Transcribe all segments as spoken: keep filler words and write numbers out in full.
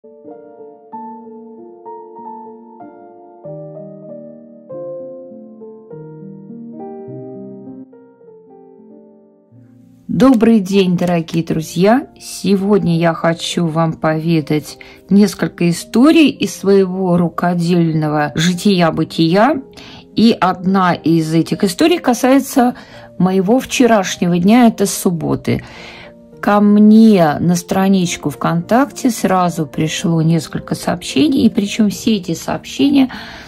Добрый день, дорогие друзья! Сегодня я хочу вам поведать несколько историй из своего рукодельного жития-бытия. И одна из этих историй касается моего вчерашнего дня, это субботы. Ко мне на страничку ВКонтакте сразу пришло несколько сообщений, и причем все эти сообщения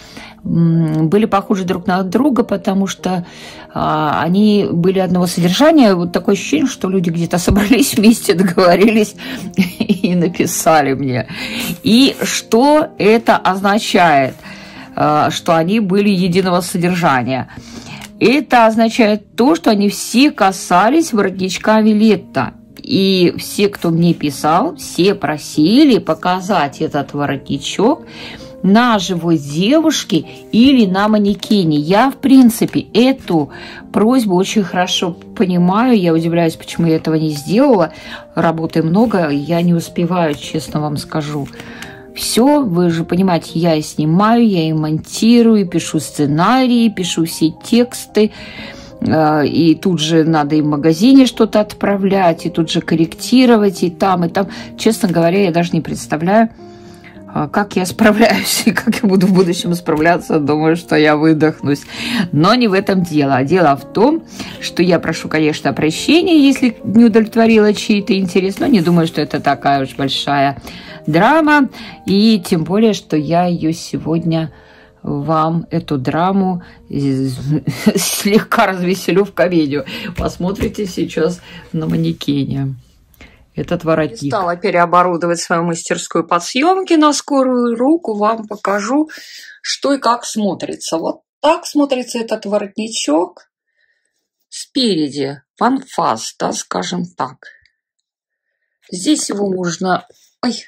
были похожи друг на друга, потому что а, они были одного содержания. Вот такое ощущение, что люди где-то собрались вместе, договорились и написали мне. И что это означает, а, что они были единого содержания? Это означает то, что они все касались воротничка Виолетта. И все, кто мне писал, все просили показать этот воротничок на живой девушке или на манекене. Я, в принципе, эту просьбу очень хорошо понимаю. Я удивляюсь, почему я этого не сделала. Работы много, я не успеваю, честно вам скажу. Все, вы же понимаете, я и снимаю, я и монтирую, пишу сценарии, пишу все тексты. И тут же надо и в магазине что-то отправлять, и тут же корректировать, и там, и там. Честно говоря, я даже не представляю, как я справляюсь и как я буду в будущем справляться. Думаю, что я выдохнусь. Но не в этом дело. А дело в том, что я прошу, конечно, прощения, если не удовлетворила чей-то интерес. Но не думаю, что это такая уж большая драма. И тем более, что я ее сегодня вам, эту драму, слегка развеселю в комедию. Посмотрите сейчас на манекене. Этот воротник. Стала переоборудовать свою мастерскую под съемки на скорую руку. Вам покажу, что и как смотрится. Вот так смотрится этот воротничок. Спереди панфас, да, скажем так. Здесь его можно... Ой.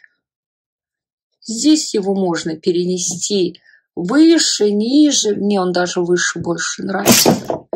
Здесь его можно перенести выше, ниже. Мне он даже выше больше нравится.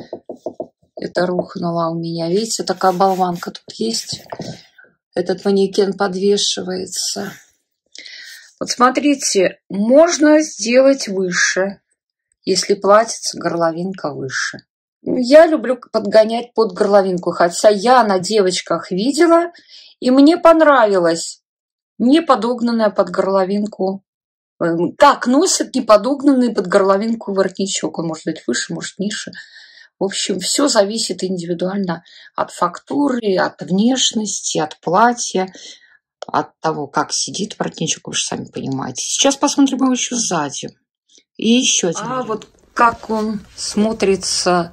Это рухнуло у меня. Видите, такая болванка тут есть. Этот манекен подвешивается. Вот смотрите, можно сделать выше, если платьице горловинка выше. Я люблю подгонять под горловинку, хотя я на девочках видела, и мне понравилось не подогнанная под горловинку. Так носят не подогнанный под горловинку воротничок. Он может быть выше, может ниже. В общем, все зависит индивидуально от фактуры, от внешности, от платья, от того, как сидит воротничок, вы же сами понимаете. Сейчас посмотрим его еще сзади. И еще один. А вот как он смотрится,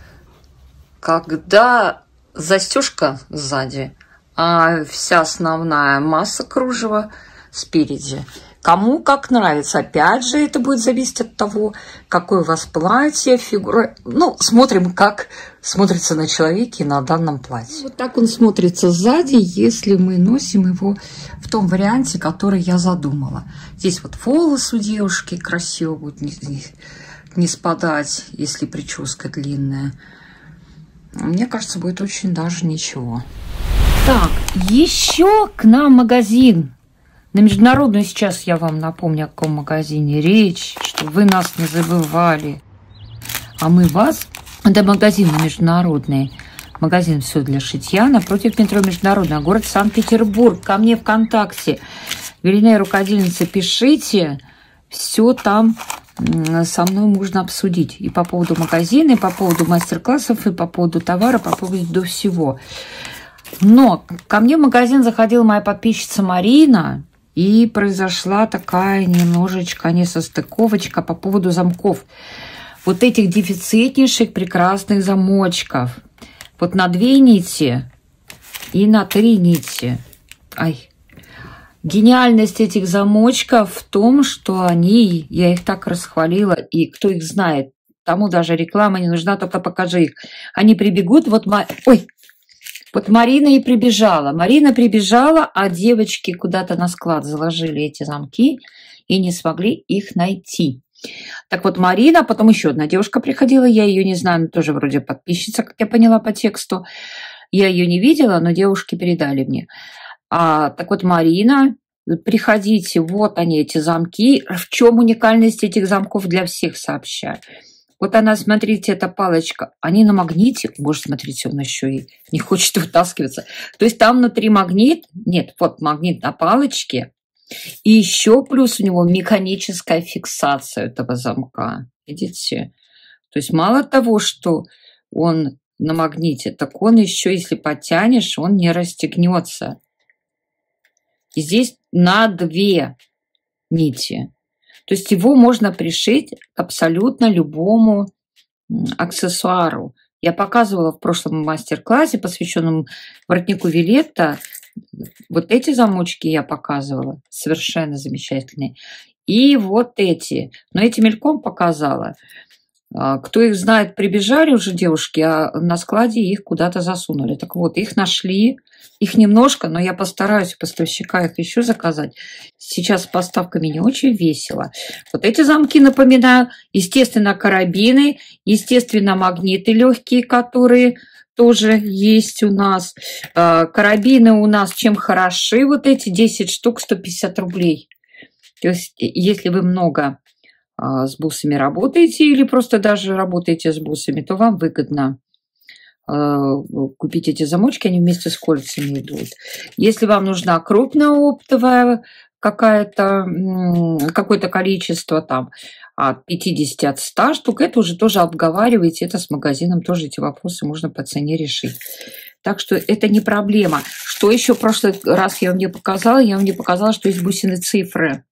когда застежка сзади, а вся основная масса кружева спереди. Кому как нравится. Опять же, это будет зависеть от того, какое у вас платье, фигура. Ну, смотрим, как смотрится на человеке на данном платье. Вот так он смотрится сзади, если мы носим его в том варианте, который я задумала. Здесь вот волосы у девушки красиво будут не, не, не спадать, если прическа длинная. Мне кажется, будет очень даже ничего. Так, еще к нам магазин. На международную сейчас я вам напомню, о каком магазине речь, чтобы вы нас не забывали. А мы вас. Это магазин международный. Магазин «Все для шитья» напротив метро Международный, город Санкт-Петербург. Ко мне ВКонтакте. Велиная рукодельница, пишите. Все там со мной можно обсудить. И по поводу магазина, и по поводу мастер-классов, и по поводу товара, по поводу всего. Но ко мне в магазин заходила моя подписчица Марина. И произошла такая немножечко несостыковочка по поводу замков. Вот этих дефицитнейших прекрасных замочков. Вот на две нити и на три нити. Ай. Гениальность этих замочков в том, что они, я их так расхвалила, и кто их знает, тому даже реклама не нужна, только покажи их. Они прибегут, вот... Ой! Вот Марина и прибежала. Марина прибежала, а девочки куда-то на склад заложили эти замки и не смогли их найти. Так вот, Марина, потом еще одна девушка приходила, я ее не знаю, но тоже вроде подписчица, как я поняла по тексту. Я ее не видела, но девушки передали мне. А, так вот, Марина приходите, вот они, эти замки. В чем уникальность этих замков, для всех сообщаю. Вот она, смотрите, эта палочка, они на магните. Боже, смотрите, он еще и не хочет вытаскиваться. То есть там внутри магнит, нет, вот магнит на палочке. И еще плюс у него механическая фиксация этого замка. Видите? То есть мало того, что он на магните, так он еще, если потянешь, он не расстегнется. И здесь на две нити. То есть его можно пришить к абсолютно любому аксессуару. Я показывала в прошлом мастер-классе, посвященном воротнику Виолетта. Вот эти замочки я показывала, совершенно замечательные. И вот эти. Но эти мельком показала. Кто их знает, прибежали уже девушки, а на складе их куда-то засунули. Так вот, их нашли. Их немножко, но я постараюсь у поставщика их еще заказать. Сейчас с поставками не очень весело. Вот эти замки, напоминаю, естественно, карабины, естественно, магниты легкие, которые тоже есть у нас. Карабины у нас чем хороши? Вот эти десять штук, сто пятьдесят рублей. То есть, если вы много с бусами работаете или просто даже работаете с бусами, то вам выгодно купить эти замочки, они вместе с кольцами идут. Если вам нужна крупная оптовая какая-то, какое-то количество, там, от пятидесяти, от ста штук, это уже тоже обговариваете, это с магазином, тоже эти вопросы можно по цене решить. Так что это не проблема. Что еще в прошлый раз я вам не показала? Я вам не показала, что есть бусины цифры.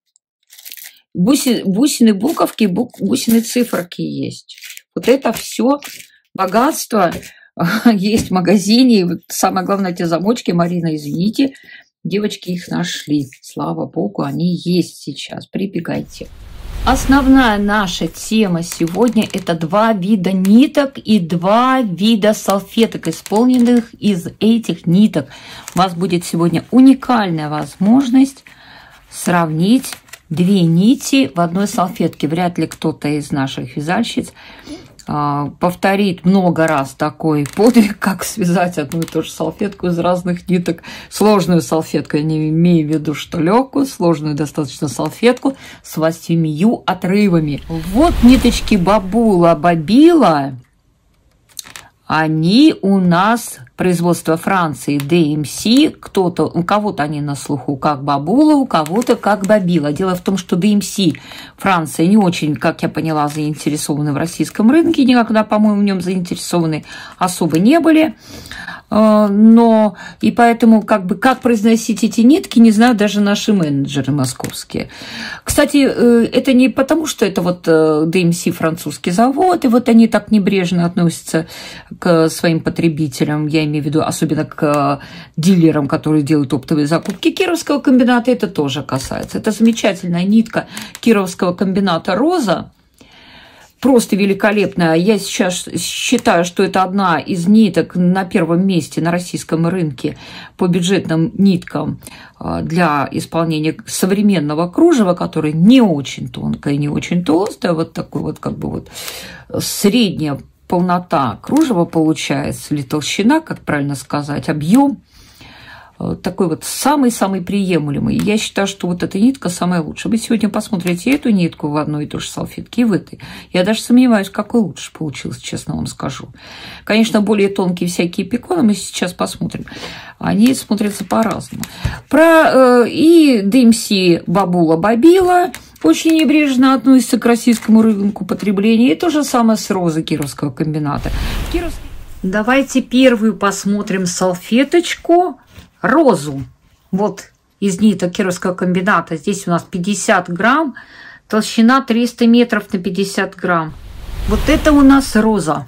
Буси, бусины буковки, бу, бусины циферки есть. Вот это все богатство есть в магазине. И вот самое главное, эти замочки, Марина, извините, девочки их нашли. Слава богу, они есть сейчас. Прибегайте. Основная наша тема сегодня – это два вида ниток и два вида салфеток, исполненных из этих ниток. У вас будет сегодня уникальная возможность сравнить две нити в одной салфетке. Вряд ли кто-то из наших вязальщиц повторит много раз такой подвиг, как связать одну и ту же салфетку из разных ниток. Сложную салфетку, я не имею в виду, что легкую, сложную достаточно салфетку с восьмию отрывами. Вот ниточки Бабула Бабила. Они у нас производство Франции, ди эм си. Кто-то, у кого-то они на слуху как Бабула, у кого-то как Бабила. Дело в том, что ди эм си Франция не очень, как я поняла, заинтересованы в российском рынке. Никогда, по-моему, в нем заинтересованы особо не были. Но и поэтому как бы как произносить эти нитки, не знаю даже наши менеджеры московские. Кстати, это не потому, что это вот ди эм си французский завод, и вот они так небрежно относятся к своим потребителям, я имею в виду особенно к дилерам, которые делают оптовые закупки Кировского комбината, это тоже касается. Это замечательная нитка Кировского комбината «Роза». Просто великолепная. Я сейчас считаю, что это одна из ниток на первом месте на российском рынке по бюджетным ниткам для исполнения современного кружева, которое не очень тонкое, не очень толстое, вот такой вот как бы вот средняя полнота кружева получается, или толщина, как правильно сказать, объем. Такой вот самый-самый приемлемый. Я считаю, что вот эта нитка самая лучшая. Вы сегодня посмотрите эту нитку в одной и той же салфетке и в этой. Я даже сомневаюсь, какой лучше получилось, честно вам скажу. Конечно, более тонкие всякие пиконы мы сейчас посмотрим. Они смотрятся по-разному. Про э, и ди эм си Бабула Бабила очень небрежно относится к российскому рынку потребления. И то же самое с розой Кировского комбината. Кировский... Давайте первую посмотрим салфеточку. Розу. Вот из ниток Кировского комбината. Здесь у нас пятьдесят грамм. Толщина триста метров на пятьдесят грамм. Вот это у нас роза.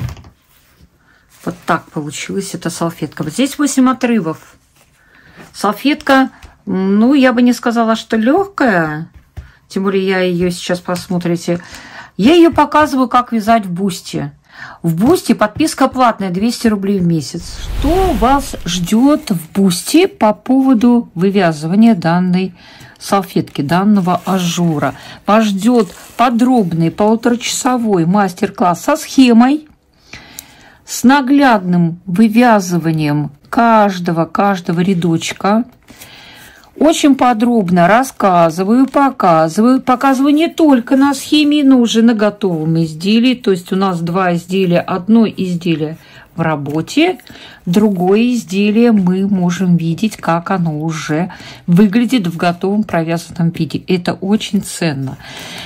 Вот так получилась эта салфетка. Вот здесь восемь отрывов. Салфетка, ну, я бы не сказала, что легкая. Тем более я ее сейчас посмотрите. Я ее показываю, как вязать в бусте. В бусте подписка платная, двести рублей в месяц. Что вас ждет в бусте по поводу вывязывания данной салфетки, данного ажура? Вас ждет подробный полуторачасовой мастер-класс со схемой, с наглядным вывязыванием каждого, каждого рядочка. очень подробно рассказываю, показываю. Показываю не только на схеме, но уже на готовом изделии. То есть у нас два изделия, одно изделие в работе, другое изделие мы можем видеть, как оно уже выглядит в готовом провязанном виде. Это очень ценно.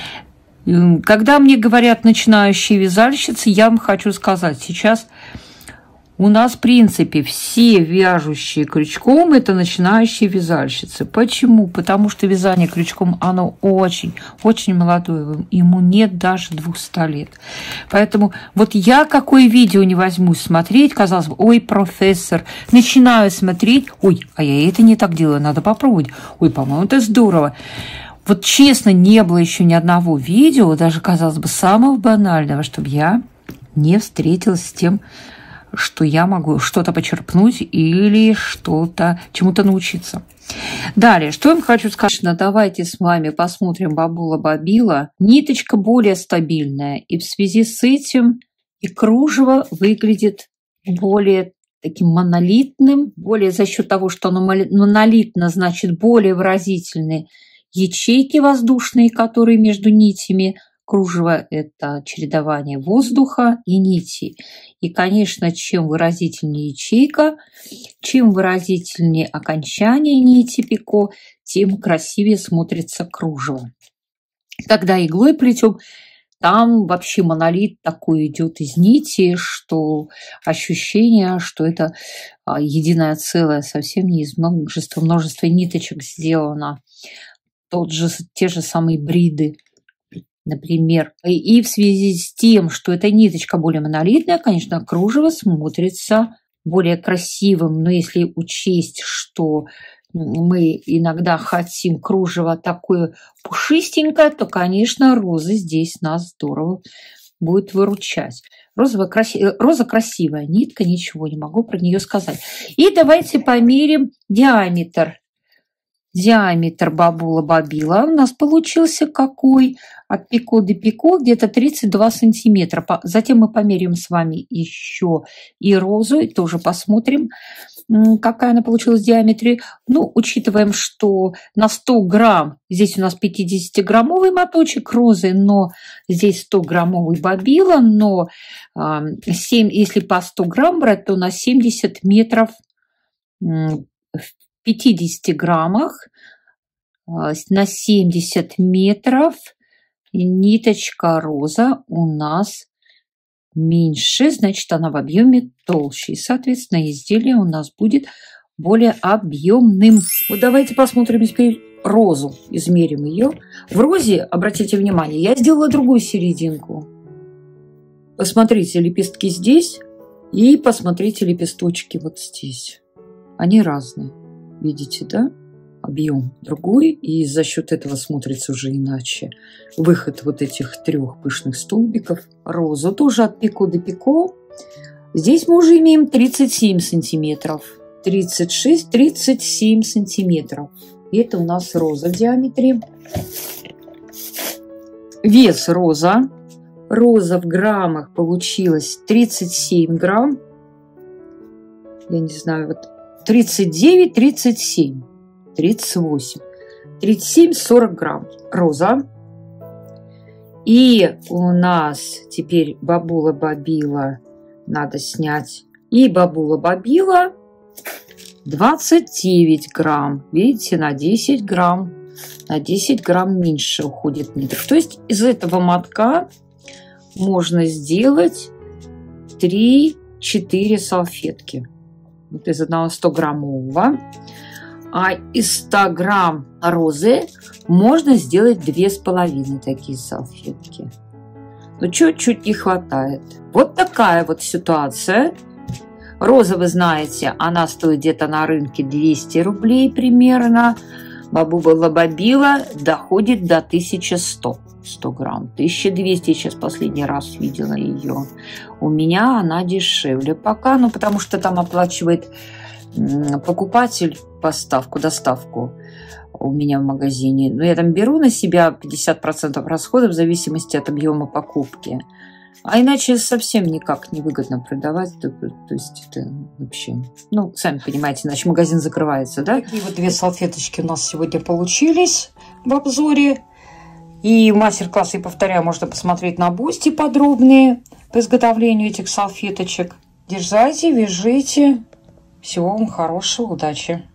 Когда мне говорят начинающие вязальщицы, я вам хочу сказать, сейчас у нас, в принципе, все вяжущие крючком – это начинающие вязальщицы. Почему? Потому что вязание крючком, оно очень, очень молодое. Ему нет даже двухсот лет. Поэтому вот я какое видео не возьмусь смотреть, казалось бы, ой, профессор, начинаю смотреть, ой, а я это не так делаю, надо попробовать. Ой, по-моему, это здорово. Вот честно, не было еще ни одного видео, даже, казалось бы, самого банального, чтобы я не встретилась с тем, что я могу что-то почерпнуть или что-то, чему-то научиться. Далее, что я вам хочу сказать? Давайте с вами посмотрим Бабула-Бобила. Ниточка более стабильная, и в связи с этим и кружево выглядит более таким монолитным, более за счет того, что оно монолитно, значит, более выразительные ячейки воздушные, которые между нитями. Кружево – это чередование воздуха и нити. И, конечно, чем выразительнее ячейка, чем выразительнее окончание нити пико, тем красивее смотрится кружево. Когда иглой плетем, там вообще монолит такой идет из нити, что ощущение, что это единое целое, совсем не из множества, множества ниточек сделано. Тот же, те же самые бриды. Например, и в связи с тем, что эта ниточка более монолитная, конечно, кружево смотрится более красивым. Но если учесть, что мы иногда хотим кружево такое пушистенькое, то, конечно, роза здесь нас здорово будет выручать. Розовая, краси... Роза красивая нитка, ничего не могу про нее сказать. И давайте померим диаметр. Диаметр Бабула-Бобила у нас получился какой? От пико до пико где-то тридцать два сантиметра. Затем мы померяем с вами еще и розу, и тоже посмотрим, какая она получилась в диаметре. Ну, учитываем, что на сто грамм, здесь у нас пятидесятиграммовый моточек розы, но здесь сто граммовый Бобила, но семь, если по сто грамм брать, то на семьдесят метров в пятидесяти граммах на семьдесят метров ниточка роза у нас меньше, значит, она в объеме толще. И, соответственно, изделие у нас будет более объемным. Вот давайте посмотрим теперь розу, измерим ее. В розе, обратите внимание, я сделала другую серединку. Посмотрите, лепестки здесь и посмотрите лепесточки вот здесь. Они разные. Видите, да? Объем другой, и за счет этого смотрится уже иначе. Выход вот этих трех пышных столбиков. Розу тоже от пико до пико. Здесь мы уже имеем тридцать семь сантиметров. тридцать шесть тридцать семь сантиметров. И это у нас роза в диаметре. Вес роза. Роза в граммах получилась тридцать семь грамм. Я не знаю, вот тридцать девять тридцать семь. тридцать восемь, тридцать семь сорок грамм роза. И у нас теперь Бабула-Бобила надо снять. И Бабула-Бобила двадцать девять грамм. Видите, на десять грамм. На десять грамм меньше уходит ниток. То есть из этого мотка можно сделать три-четыре салфетки. Вот из одного стограммового. А из ста грамм розы можно сделать две с половиной такие салфетки. Но чуть-чуть не хватает. Вот такая вот ситуация. Роза, вы знаете, она стоит где-то на рынке двести рублей примерно. Бабула-Бобила доходит до тысячи ста. сто грамм. тысяча двести сейчас последний раз видела ее. У меня она дешевле пока, ну потому что там оплачивает покупатель поставку, доставку у меня в магазине. Но я там беру на себя пятьдесят процентов расходов в зависимости от объема покупки. А иначе совсем никак невыгодно продавать. То, то есть это вообще... Ну, сами понимаете, иначе магазин закрывается, да? Такие вот две салфеточки у нас сегодня получились в обзоре. И мастер-классы, и повторяю, можно посмотреть на Бусти подробнее по изготовлению этих салфеточек. Дерзайте, вяжите. Всего вам хорошего, удачи!